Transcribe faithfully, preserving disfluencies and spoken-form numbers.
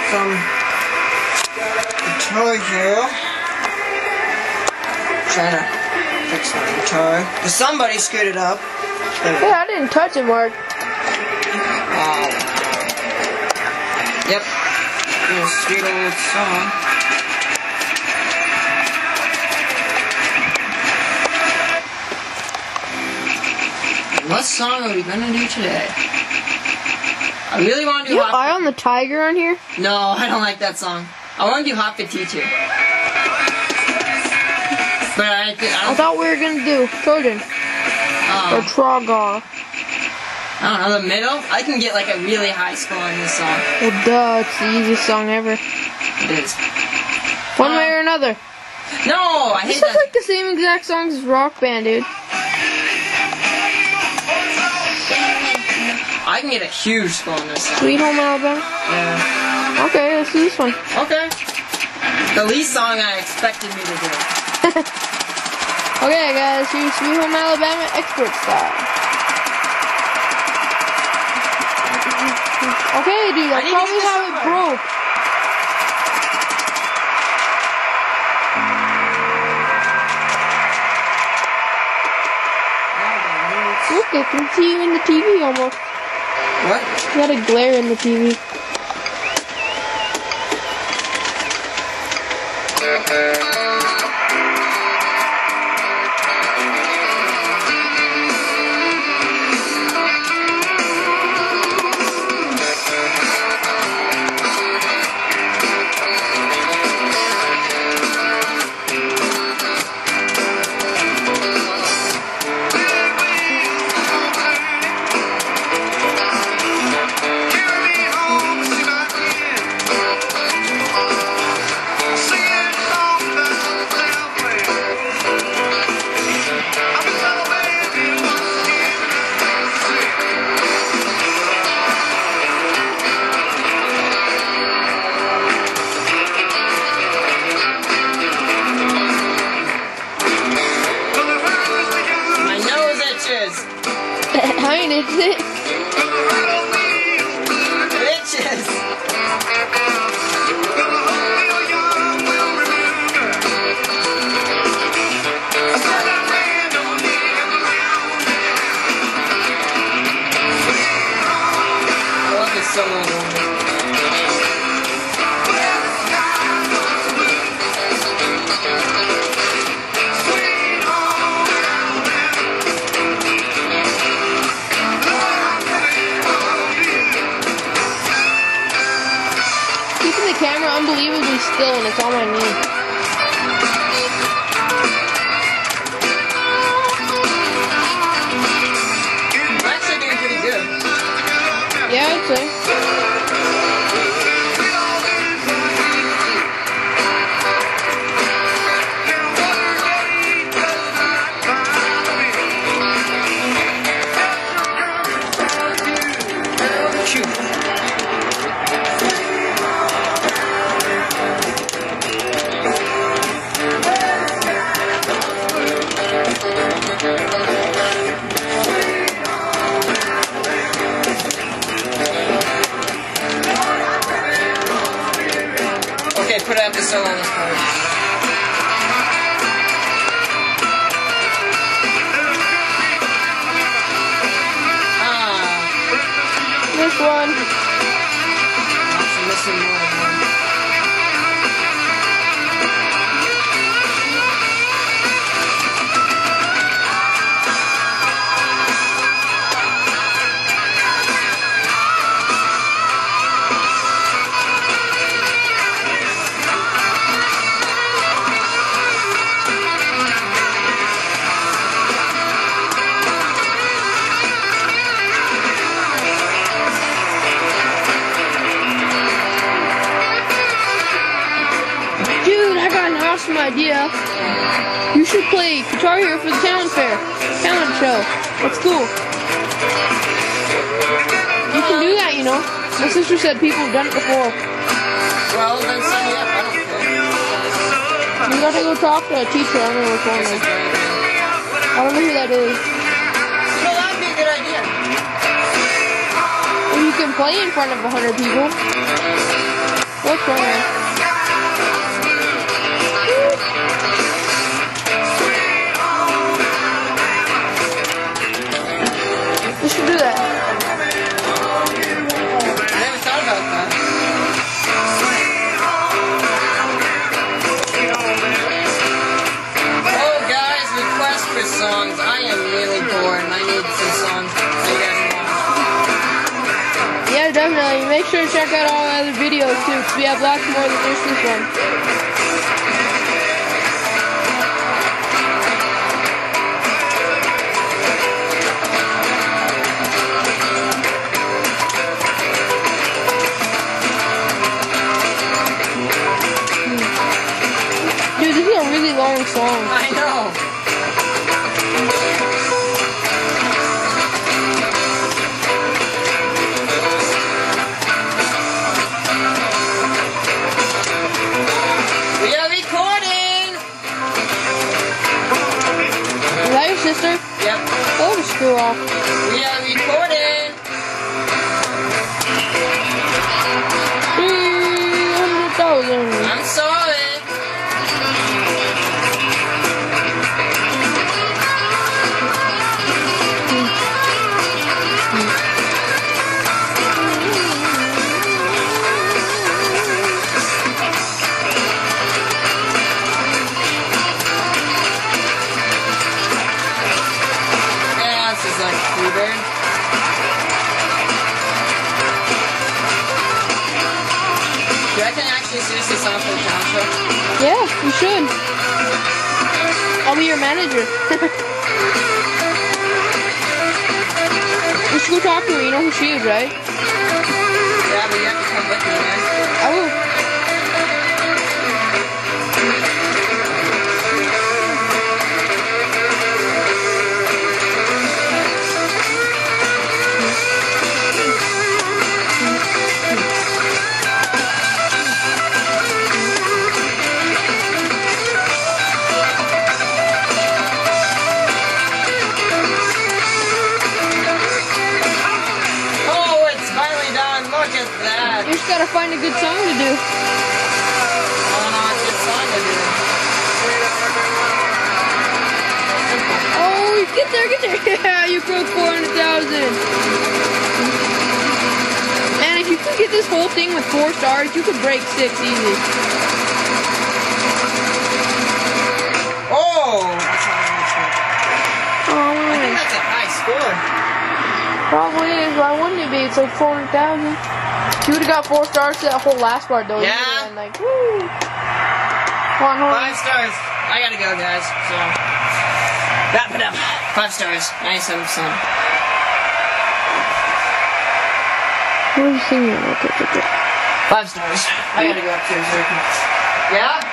from the toy here. Trying to fix my guitar. Because somebody screwed it up. Hey, I didn't touch it, Mark. Wow. Yep. Here's a sweet old song. What song are we gonna do today? I really want to do You Hot Eye on the Tiger on here? No, I don't like that song. I want to do Hot for Teacher. But I, I, I thought we were gonna do Trojan. um, Or Trogar. I don't know, the middle? I can get like a really high score on this song. Well, duh, it's the easiest song ever. It is. One Um, way or another. No, I This hate is that. like the same exact songs as Rock Band, dude. I can get a huge score on this song. Sweet Home Alabama? Yeah. Okay, let's do this one. Okay. The least song I expected me to do. Okay, guys, here's Sweet Home Alabama expert style. Okay, dude, I that's need to probably get this how it over. broke. Look, I can see you in the T V almost. What? You got a glare in the T V. I mean, it's it. Bitches! I love this solo. Keeping the camera unbelievably still and it's on my knee. I'm actually doing pretty good. Yeah, I'd say. Shoot. Okay, put out the solo on this part. Ah, This one. I'm missing more than one. Awesome idea. You should play Guitar Hero for the talent fair, talent show. That's cool. You can do that, you know. My sister said people have done it before. Well, then sign me up. I don't care. You gotta go talk to a teacher. I don't know which one. Is. I don't know who that is. You know, that would be a good idea. Well, you can play in front of a hundred people. What's wrong, man? You should do that. I never thought about that. Oh, guys, request for songs. I am really bored and I need some songs that you guys want. Yeah, definitely. Make sure to check out all the other videos too, because we have lots more than just this one. Dude, this is a really long song. I know. We are recording. Is that your sister? Yep. Oh, to screw off. We are recording. three hundred thousand. I'm sorry. Yeah, this is like Freebird. Do I can actually seriously sign up for the town show? Yeah, you should. I'll be your manager. You should go talk to her. You know who she is, right? Yeah, but you have to come with me, man. I will. Oh, it's finally done. Look at that. You just gotta find a good song to do. Oh no, it's a good song to do. Oh, get there, get there. Yeah, you broke four hundred thousand. Man, if you could get this whole thing with four stars, you could break six easy. Oh! That's not a good score. Oh, I think man. that's a high score. Probably is. Why wouldn't it be? It's like four hundred thousand. You would have got four stars to that whole last part, though. You Yeah. would've been like, woo. Come on, hold on. Five stars. I gotta go, guys. So, wrap it up. Five stars. ninety-seven percent. What are you singing? Okay, okay, okay. Five stars. I gotta go upstairs. Yeah?